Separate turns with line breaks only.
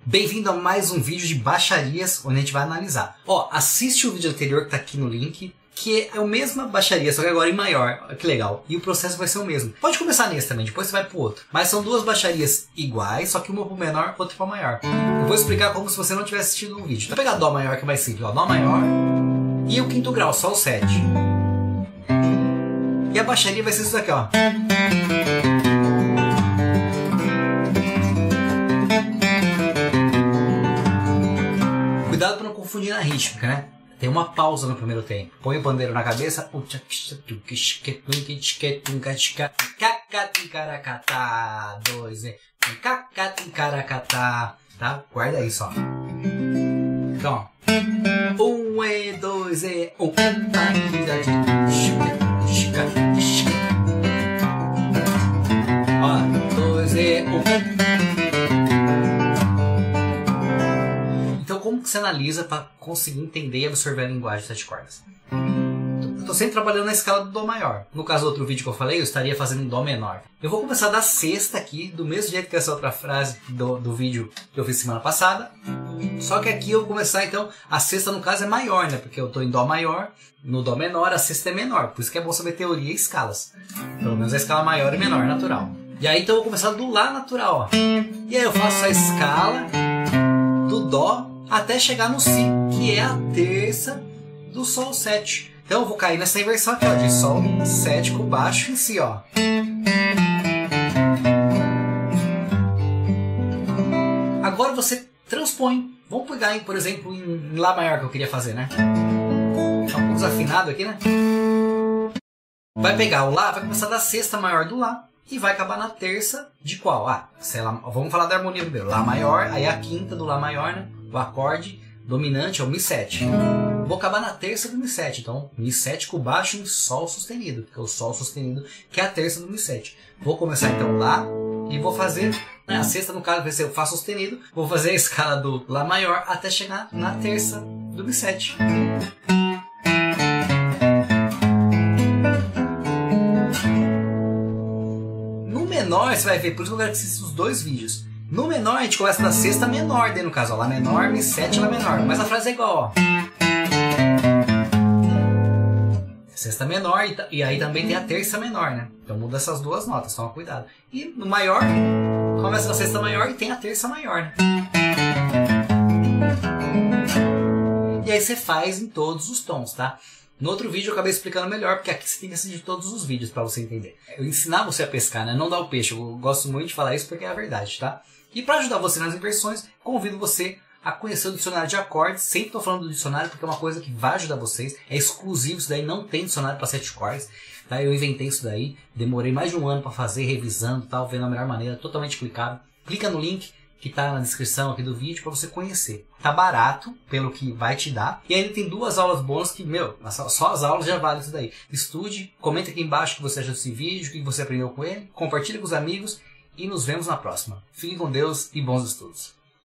Bem-vindo a mais um vídeo de baixarias, onde a gente vai analisar. Ó, assiste o vídeo anterior que tá aqui no link, que é a mesma baixaria, só que agora em maior. Olha que legal. E o processo vai ser o mesmo. Pode começar nesse também, depois você vai pro outro. Mas são duas baixarias iguais, só que uma pro menor, outra pro maior. Eu vou explicar como se você não tivesse assistido um vídeo. Então, vou pegar Dó maior, que é mais simples. Ó, Dó maior e o quinto grau, só o 7. E a baixaria vai ser isso daqui, ó. Cuidado para não confundir na rítmica, né? Tem uma pausa no primeiro tempo. Põe o pandeiro na cabeça. Tá? Guarda aí só. Então, 1 e 2 e 1. Ó, 2 e 1. Então, como que você analisa para conseguir entender e absorver a linguagem de 7 cordas? Estou sempre trabalhando na escala do Dó maior. No caso do outro vídeo que eu falei, eu estaria fazendo em Dó menor. Eu vou começar da sexta aqui, do mesmo jeito que essa outra frase do vídeo que eu fiz semana passada. Só que aqui eu vou começar, então, a sexta no caso é maior, né? Porque eu estou em Dó maior, no Dó menor a sexta é menor. Por isso que é bom saber teoria e escalas. Pelo menos a escala maior e menor, natural. E aí então eu vou começar do Lá natural, ó. E aí eu faço a escala do Dó até chegar no Si, que é a terça do Sol 7. Então eu vou cair nessa inversão aqui, ó, de Sol 7 com baixo em Si, ó. Agora você transpõe. Vamos pegar, por exemplo, em Lá maior que eu queria fazer, né? Tá um pouco desafinado aqui, né? Vai pegar o Lá, vai começar da sexta maior do Lá e vai acabar na terça de qual? Ah, sei lá, vamos falar da harmonia primeiro. Lá maior, aí a quinta do Lá maior, né? O acorde dominante é o Mi7. Vou acabar na terça do Mi7, então Mi7 com baixo em Sol sustenido, porque é o Sol sustenido que é a terça do Mi7. Vou começar então Lá e vou fazer, né, a sexta no caso vai ser o Fá sustenido, vou fazer a escala do Lá maior até chegar na terça do Mi7. No menor você vai ver, por isso que eu quero que você assista os dois vídeos. No menor a gente começa da sexta menor, daí no caso, ó, Lá menor, Mi7, Lá menor. Mas a frase é igual, ó. Sexta menor e aí também tem a terça menor, né? Então muda essas duas notas, toma cuidado. E no maior, começa na sexta maior e tem a terça maior, né? E aí você faz em todos os tons, tá? No outro vídeo eu acabei explicando melhor, porque aqui você tem que assistir todos os vídeos para você entender. Eu ensinar você a pescar, né? Não dar o peixe. Eu gosto muito de falar isso porque é a verdade, tá? E para ajudar você nas inversões, convido você a conhecer o dicionário de acordes. Sempre estou falando do dicionário porque é uma coisa que vai ajudar vocês. É exclusivo, isso daí não tem dicionário para 7 cordas. Tá? Eu inventei isso daí, demorei mais de um ano para fazer, revisando, tal, vendo a melhor maneira, totalmente clicável. Clica no link que está na descrição aqui do vídeo para você conhecer. Tá barato, pelo que vai te dar. E ainda tem 2 aulas bônus que, meu, só as aulas já valem isso daí. Estude, comenta aqui embaixo o que você achou desse vídeo, o que você aprendeu com ele, compartilhe com os amigos e nos vemos na próxima. Fique com Deus e bons estudos.